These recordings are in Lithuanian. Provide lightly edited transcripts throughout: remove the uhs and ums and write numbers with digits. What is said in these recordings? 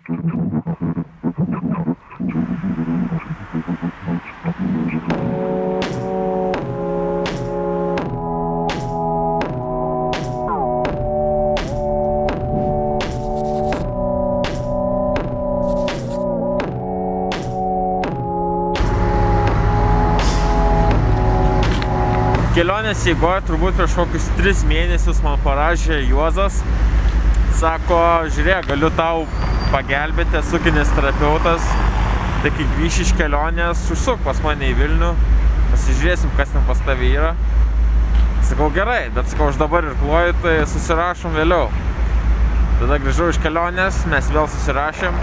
Kelionės eigoje turbūt prieš kokius 3 mėnesius man parašė Juozas. Sako, žiūrėk, galiu tau pagelbėti, esu kineziterapeutas. Tai kai grįši iš kelionės, užsuk pas mane į Vilnių. Pasižiūrėsim, kas ten pas tavį yra. Sakau, gerai, bet sakau, aš dabar irkluoju, tai susirašom vėliau. Tada grįžau iš kelionės, mes vėl susirašėm.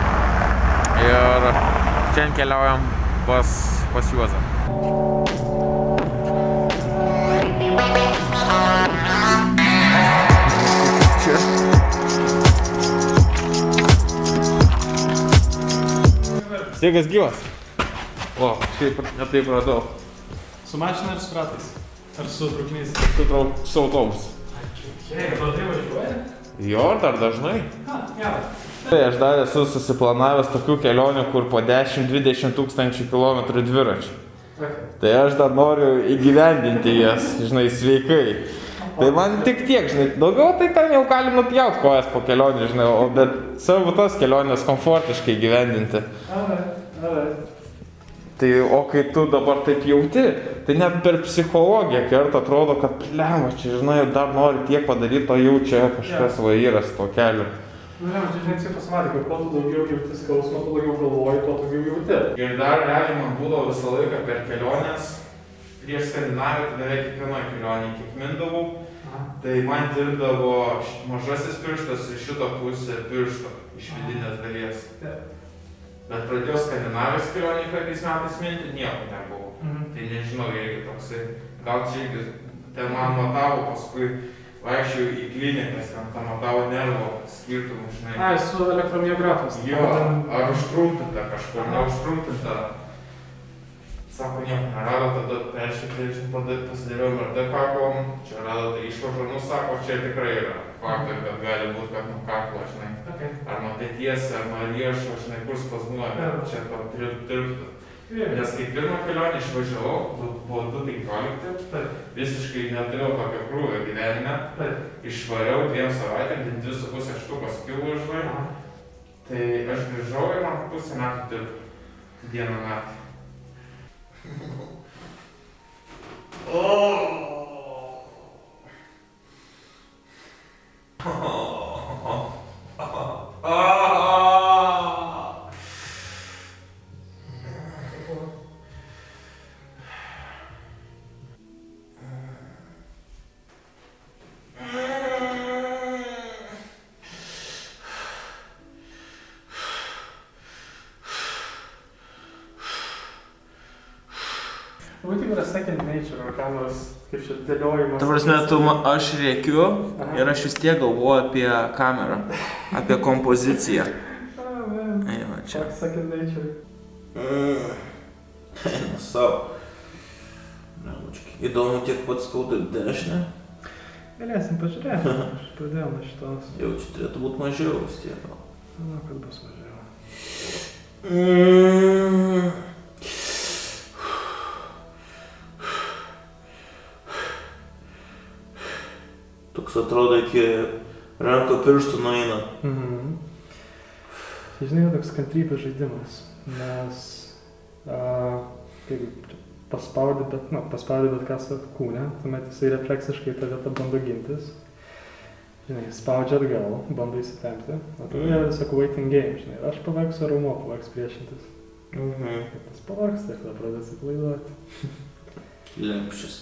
Ir šiandien keliaujam pas Juozą. Sveikas gyvas. O, šiaip netaip radau. Su mašina ar su ratais? Ar su traukiniais? Su autobusu. Gerai, kad tai važiuoja? Jo, dar dažnai. Geras. Tai aš dar esu susiplanavęs tokių kelionių, kur po 10-20 tūkstančių kilometrų dviračių. Tai aš dar noriu įgyvendinti jas, žinai, sveikai. Tai man tik tiek, žinai, daugiau tai ten jau galim nupjaut kojas po kelionį, žinai, bet savo tas kelionės komfortiškai gyvendinti. Tai, o kai tu dabar taip jauti, tai net per psichologiją kartą atrodo, kad plema, čia, žinai, dar nori tiek padaryti, o jau čia kažkas vairas to keliu. Nu, ne, čia žinai, pasimatė, kad kuo tu daugiau jauti skausmą, tu daugiau galvoji, tuo daugiau jauti. Ir dar realiai man būdavo visą laiką per kelionės, prieš Skandinaviją, tai beveik kiekvienoje kelionėje kiek mindavau. Tai man dirbdavo mažasis pirštas ir šito pusė piršto iš vidinės dalies. Bet pradėjau Skandinavijos kelionį kokiais metais minti, nieko nebuvo. Tai nežinau, irgi toksai, gal čia irgi ten man matavo, paskui vaikščiau į klinikas, ten matavo nervo skirtumų, žinai. Ai, su elektromiografas. Jo, ar užtrumpinta kažkur, neužtrumpinta. Sako, nieko nerado, tada pasidėliau MRT kaklom, čia rado tai išvažą, nu sako, čia tikrai yra faktai, kad gali būti, kad nuo kaklo, žinai. Ar nuo pėties, ar nuo riešo, žinai, kur spazmuoja, čia tirptų. Nes kai pirmą kelionę išvažiavau, buvo 2015, visiškai neturėjau tokio krūvio gyvenime, išvariau 2 savaitėm, 2,5 štukos kilų, žinai. Tai aš grįžau ir man pusę metų dirbti, dieną naktį. Būtų yra second nature, kameros, kaip čia dėliojimas. Ta prasme, aš rėkiu ir aš vis tiek galvoju apie kamerą, apie kompoziciją. Jo, čia. Second nature. Eina savo. Įdomu, tiek pat skauda dešinę. Galėsim pažiūrėti, aš pradėjau nuo šitos. Jau čia turėtų būti mažiau vis tiek. Manau, kad bus mažiau. Toks atrodo, iki ranko pirštų nueina. Tai žinai, toks kantrybės žaidimas, nes kai paspaudi bet ką savo kūne, tuomet jisai refleksiškai tą vietą bando gintis. Žinai, spaudžia atgal, bando įsitempti. O tada yra tiesiog waiting game, žinai, aš pavargsiu raumuo, pavargs priešintis. Kai tas pavargs, tai tada pradeda atsipalaiduoti. Lepšis.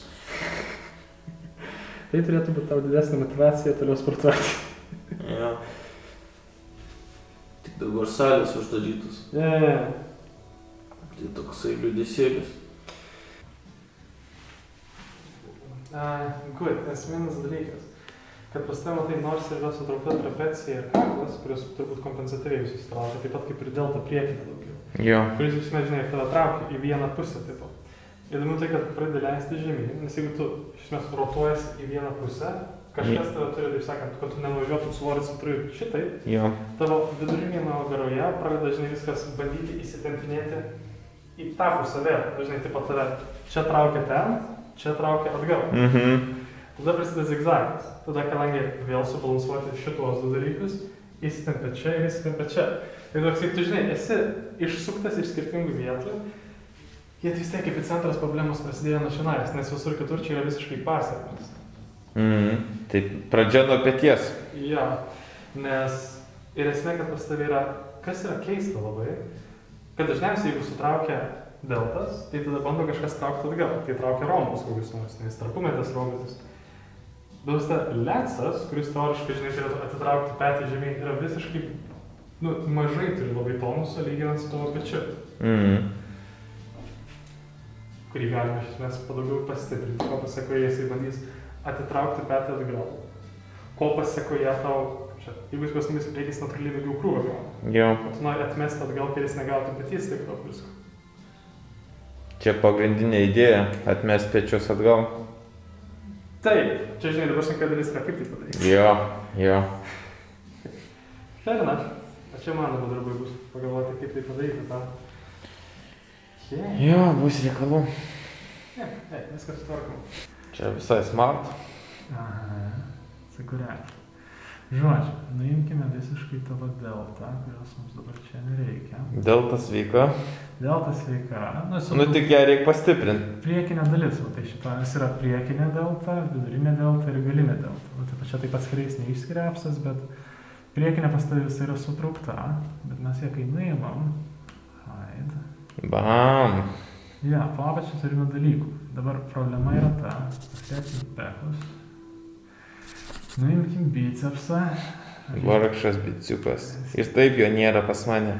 Tai turėtų būti tau didesnė motyvacija toliau sportuoti. Jo. Tik dabar salės uždarytus. Tai toksai liūdesėlis. Good, esminis dalykas. Kad pas tave matai nors ir yra sutraukta trapecija ir kaklas, kurios turbūt kompensatyviai susitraukia, taip pat kaip ir delta priekinė daugiau. Jo. Kuris visame, žinai, tave traukia į vieną pusę taip pat. Įdomu tai, kad pradedi leisti žemyn, nes jeigu tu iš esmės rotuojasi į vieną pusę, kažkas tave turi, taip sakant, kad tu nenuvažiuotum svoris centrui šitai, Jo. tavo vidurinėje nugaroje pradeda, žinai, viskas bandyti įsitempinėti į tą pusę vėl. Dažnai taip pat tave čia traukia ten, čia traukia atgal. Tada prasideda zigzagas. Tada, kadangi vėl subalansuoti šitos du dalykus, įsitempia čia ir įsitempia čia. Ir toks, tu žinai, esi išsuktas iš skirtingų vietų, jie vis tiek epicentras problemos prasidėjo nuo šiandien, nes visur kitur čia yra visiškai pasekmės. Tai pradžia nuo peties. Jo, nes ir esmė, kad pas tavai yra, kas yra keista labai, kad dažniausiai jeigu sutraukia deltas, tai tada bando kažkas traukti atgal, tai traukia rombus kokius nors, nes tarpumetės robotus. Bet tas lecas, kuris teoriškai, žinai, turėtų atitraukti petį žemyn, yra visiškai, mažai turi labai tonuso lyginant su tavo pečiu. Kurį galima iš esmės padaugiau pastiprinti, ko pasekoje jisai bandys atitraukti petį atgal. Ko pasekoje tau, jeigu jis pastumys priekis natūraliai daugiau krūvą gauna. Jo. O tu nori atmesti atgal, kai jis negautų petys tik daug visko. Čia pagrindinė idėja - atmesti pečius atgal. Taip, čia žinai, dabar sunkia dalis yra kaip tai padaryti. Jo. Fair enough. O čia man dabar darbai bus pagalvoti, kaip tai padaryti tą. Jo, bus reikalų. Viskas sutvarkom. Čia visai smart. Aha, sekuria. Žodžiu, nuimkime visiškai tavo deltą, kurios mums dabar čia nereikia. Delta sveika. Delta sveika. Tik ją reikia pastiprinti. Priekinė dalis, tai šitas yra priekinė delta, vidurinė delta ir galinė delta. Taip pat čia taip atskirais neišskiria apsas, bet priekinė pas tavai visai yra sutraukta, bet mes ją kai nuimam. Bam. Ja, po apačią turime dalykų. Dabar problema yra ta, pasieksim pekus. Nuimkim bicepsą. Vargšas biciukas. Ir taip jo nėra pas mane.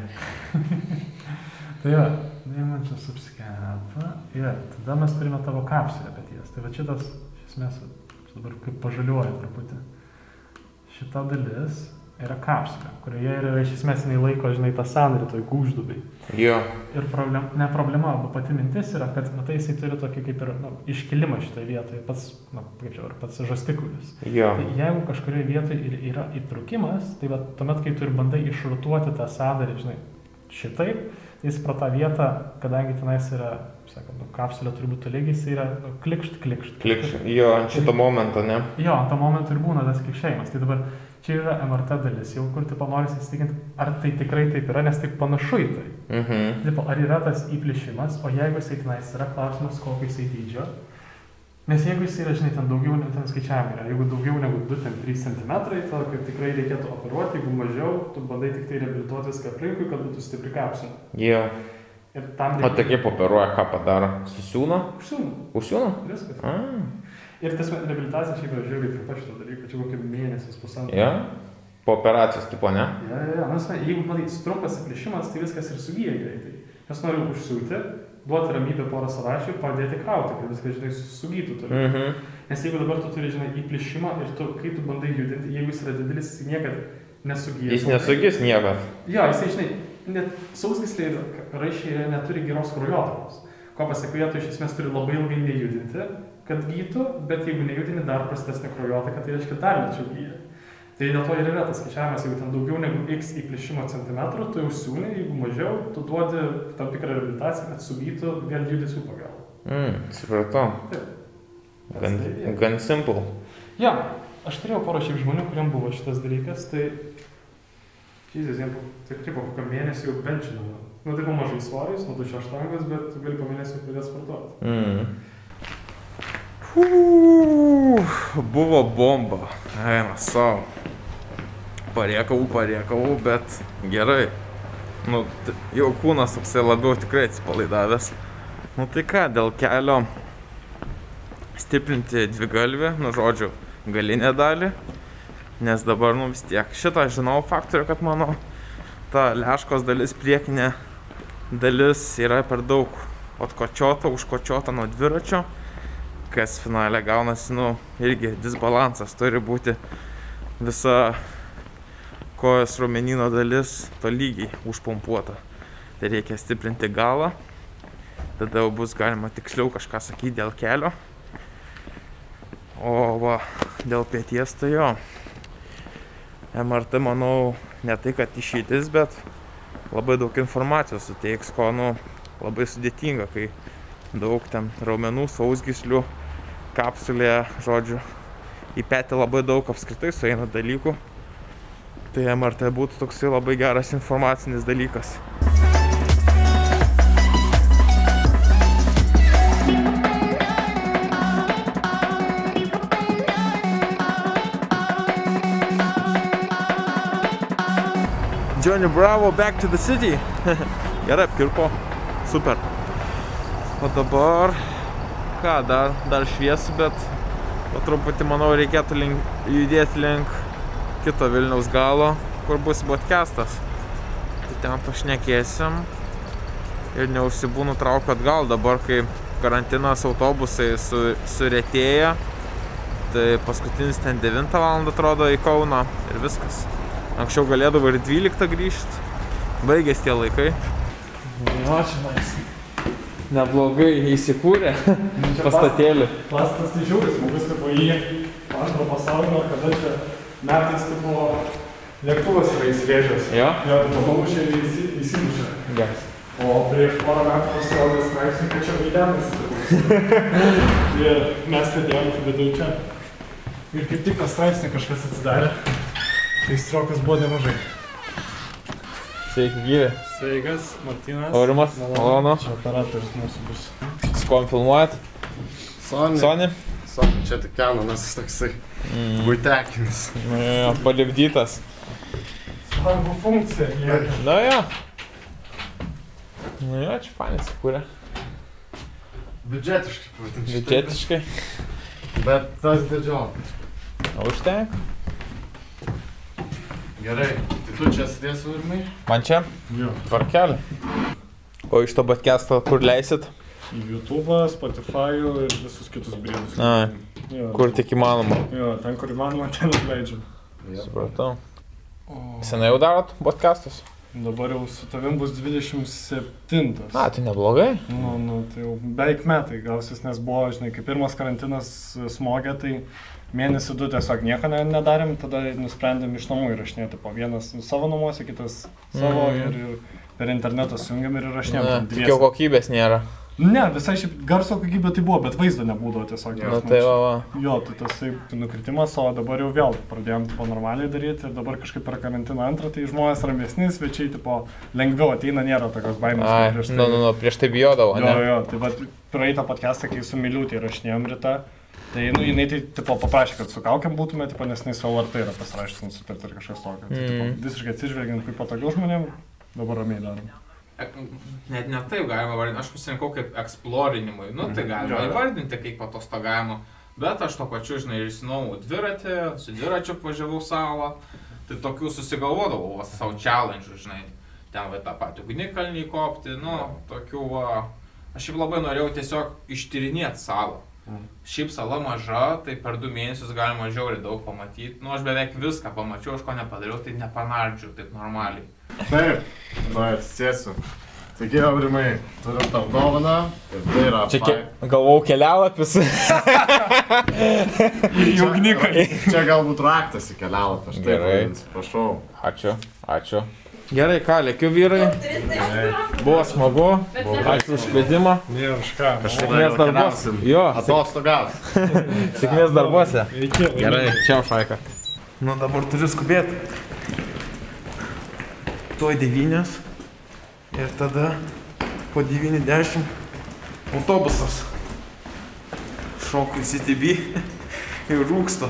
Tai va, nuimam čia subskepą. Ir tada mes turime tavo kapsulę peties. Tai va šitas, iš esmės, dabar kaip pažaliuoja truputį. Šita dalis yra kapsulė, kurioje yra iš esmės laiko, žinai, tą sąnarį toj gūždubai. Jo. Ir ne problema, arba pati mintis yra, kad, matai, jisai turi tokį kaip ir iškilimą šitoje vietoje, pats žastikulis. Jo. Tai jeigu kažkurioje vietoje yra įtrukimas, tai va, tuomet, kai tu ir bandai išrotuoti tą sąnarį, žinai, šitaip, tai jis pro tą vietą, kadangi tenais yra, sakant, kapsulė turi būti tolygiai, jis yra klikšt. Jo, ant šito momento, ne? Jo, ant to momento ir būna tas klikšėjimas. Tai dabar čia yra MRT dalis, jau kur tipo norisi įsitikinti, ar tai tikrai taip yra, nes taip panašu į tai. Tipo, ar yra tas įplyšimas, o jeigu jisai tenais yra, klausimas, kokio jisai dydžio. Nes jeigu jisai yra, žinai, ten daugiau, ten skaičiavimai yra, jeigu daugiau negu 2-3 cm, tada tikrai reikėtų operuoti, jeigu mažiau, tu bandai tik tai reabilituoti viską aplinkui, kad būtų stipri kapsulė. Jo. Ir tam O tai kaip operuoja, ką padaro? Susiūna? Užsiūna. Viskas. Ir tas reabilitacija šiaip yra žiūrėjai trumpa šito dalyko, čia kokį mėnesis pusantro. Jo? Po operacijos tipo, ne? Jo. Jeigu, matai, trumpas įplyšimas, tai viskas ir sugyja greitai. Nes noriu užsiūti, duoti ramybę porą savaičių ir pradėti krauti, kad viskas, žinai, sugytų toliau. Nes jeigu dabar tu turi, žinai, įplyšimą ir kai tu bandai judinti, jeigu jis yra didelis, jis niekad nesugyja. Jis nesugys niekad. Jo, jisai, žinai, net sausgysliai raiščiai neturi geros kraujotakos. Ko pasekoje, tu iš esmės turi labai ilgai nejudinti, kad gytų, bet jeigu nejudini dar prastesnė kraujotaka, tai reiškia dar lėčiau gyja. Tai dėl to ir yra tas skaičiavimas, jeigu ten daugiau negu x įplyšimo centimetrų, tu jau siūni, jeigu mažiau, tu duodi tam tikrą reabilitaciją, kad sugytų vėl judesių pagalba. Supratau. Taip. Gan simple. Ja, aš turėjau porą šiaip žmonių, kuriam buvo šitas dalykas, tai Jis tikrai po kokio mėnesį jau benčinama. Tai po mažai svoriais, nuo 2 bet tu gali po mėnesį pradėti sportuoti. Buvo bomba. Eina savo. Pariekavau, bet gerai. Jau kūnas toksai labiau tikrai atsipalaidavęs. Tai ką, dėl kelio stiprinti dvigalvį, žodžiu, galinę dalį. Nes dabar, vis tiek, šitą žinau faktorių, kad mano ta leškos dalis, priekinė dalis yra per daug atkočiota, užkočiota nuo dviračio, kas finale gaunasi, irgi disbalansas, turi būti visa kojos raumenyno dalis tolygiai užpumpuota. Tai reikia stiprinti galą, tada jau bus galima tiksliau kažką sakyti dėl kelio. O va, dėl pieties tai jo. MRT, manau, ne tai, kad išeitis, bet labai daug informacijos suteiks, ko, nu, labai sudėtinga, kai daug ten raumenų, sausgyslių, kapsulėje, žodžiu, į petį labai daug apskritai sueina dalykų. Tai MRT būtų toksai labai geras informacinis dalykas. Johnny Bravo, back to the city. Gerai, apkirpo. Super. O dabar, ką, dar šviesu, bet po truputį, manau, reikėtų judėti link kito Vilniaus galo, kur bus podcastas. Tai ten pašnekėsim ir neužsibūnu traukiu atgal dabar, kai karantinas autobusai suretėja. Tai paskutinis ten 9 valandą atrodo į Kauną ir viskas. Anksčiau galėdavo ir 12 grįžti. Baigės tie laikai. Jo, čia neblogai įsikūrė pastatėlį. Pastatas tai žiūris, žmogus tipo į antro pasaulinio, kada čia metais tipo lėktuvas yra įsirėžęs. Jo? Jo, tipo pamušė ir įsimušė. Geras. O prieš porą metų pasirodė straipsnį, kad čia vaidenasi. Ir mes sėdėjom viduj čia. Ir kaip tik tą straipsnį kažkas atsidarė. Tai strokas buvo nemažai. Sveiki, gyvi. Sveikas, Martynas. Aurimas, malonu. Čia operatorius mūsų bus. Su kuom filmuojat? Sony, čia tik Canonas toksai buitekinis. Palipdytas. Svarbu funkcija. Na jo. Nu jo, čia fanis įkūrė. Biudžetiškai, pavadinčiau. Biudžetiškai. Bet tas didžiokas. Užtenka. Gerai, tai tu čia sėdėsi Aurimai? Man čia? Jo. Tvarkelį. O iš to podcast'o kur leisit? Į YouTube'ą, Spotify'ų ir visus kitus briedus. A, kur tik įmanoma. Jo, ten kur įmanoma, ten atleidžiam. Supratau. Senai jau darot podcast'us? Dabar jau su tavim bus 27. A, tai neblogai. Nu, tai jau beveik metai gausis, nes buvo, žinai, kai pirmas karantinas smogė, tai mėnesį 2 tiesiog nieko nedarėm, tada nusprendėm iš namų įrašinėti. Po vienas savo namuose, kitas savo ir per internetą sujungiam ir įrašinėm. Tik jau kokybės nėra. Ne, visai šiaip garso kokybė tai buvo, bet vaizdo nebūdavo tiesiog. Na tai va. Jo, tai tasai nukritimas, o dabar jau vėl pradėjom tipo normaliai daryti ir dabar kažkaip per karantiną antrą, tai žmonės ramesni, svečiai tipo lengviau ateina, nėra tokios baimės. Ai, prieš tai bijodavo, ne? Jo, tai va praeitą podcastą, kai su Miliūtė įrašinėjom rytą, tai jinai tai tipo paprašė, kad su kaukiam būtume, tipo, nes jinai savo RT yra pasirašęs sutartį ir kažkas tokio. Tai tipo, visiškai atsižvelgiant, kaip patogiau žmonėm, dabar ramiai darom. Net ne taip galima vardinti, aš pasirinkau kaip eksplorinimui, nu tai galima įvardinti kaip atostogavimo, bet aš to pačiu, žinai, išsinuomau dviratį, su dviračiu važiavau salą, tai tokių susigalvodavau savo challenge, žinai, ten va tą patį ugnikalnį kopti, nu, tokių va, aš šiaip labai norėjau tiesiog ištyrinėti salą. Šiaip sala maža, tai per 2 mėnesius galima žiauriai daug pamatyti, nu aš beveik viską pamačiau, aš ko nepadariau, tai nepanardžiau taip normaliai. Taip, va, atsisėsiu. Taigi, Aurimai, turim tau dovaną ir tai yra... Čia galvau kelialapis. Į ugnikalnį. Čia galbūt raktas į kelialapį, aš taip vadinsiu, prašau. Ačiū. Gerai, ką, lėkiu vyrai. Buvo smagu. Ačiū už kvietimą. Nėra už ką. Sėkmės darbuose. Jo. Atostogaus. Sėkmės darbuose. Gerai, čiau Šaika. Nu dabar turiu skubėti. Tuoj 9. Ir tada po 9:10 autobusas. Šoku į CTB ir rūkstu.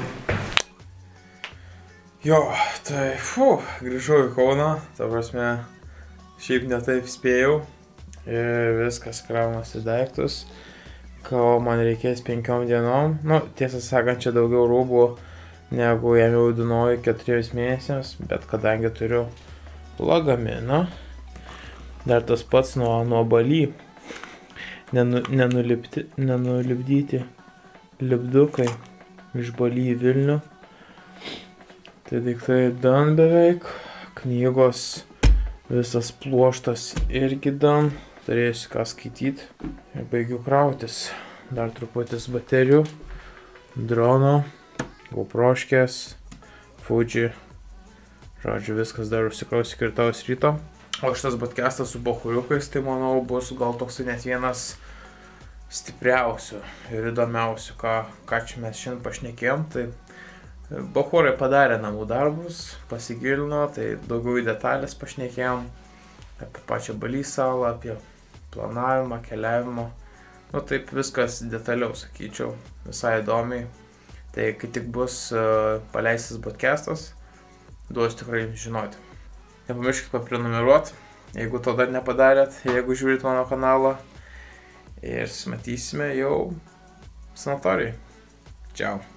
Jo, tai grįžau į Kauną, ta prasme, šiaip ne taip spėjau ir viskas kraunasi daiktus, ko man reikės 5 dienom, nu, tiesą sakant, čia daugiau rūbų negu ėmiau Dunojui 4 mėnesiams, bet kadangi turiu lagaminą, dar tas pats nuo Bali, nenulipdyti lipdukai iš Bali į Vilnių. Tai daiktai dan beveik, knygos visas pluoštas irgi dan, turėsiu ką skaityti ir baigiu krautis. Dar truputis baterijų, dronų, GoProškės, Fuji. Žodžiu, viskas dar užsikraus iki rytojaus ryto. O šitas podcastas su bachūriukais, tai manau, bus gal toksai net vienas stipriausių ir įdomiausių, ką čia mes šiandien pašnekėjom. Tai bachūrai padarė namų darbus, pasigilino, tai daugiau į detalės pašnekėjom. Apie pačią Balį salą, apie planavimą, keliavimą. Nu taip viskas detaliau, sakyčiau, visai įdomiai. Tai kai tik bus paleistas podcastas, duosiu tikrai jums žinoti. Nepamirškit paprenumeruoti, jeigu to dar nepadarėt, jeigu žiūrit mano kanalą. Ir matysime jau sanatorijai. Čiau.